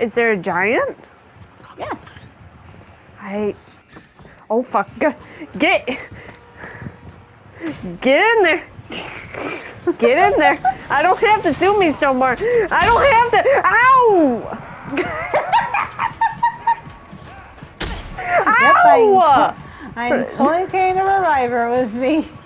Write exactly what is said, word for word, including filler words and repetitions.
Is there a giant? Yes. I... Oh, fuck. Get... Get in there. Get in there. I don't have to do me so much. I don't have to... Ow! Yep, Ow! I'm, I'm totally carrying a reviver with me.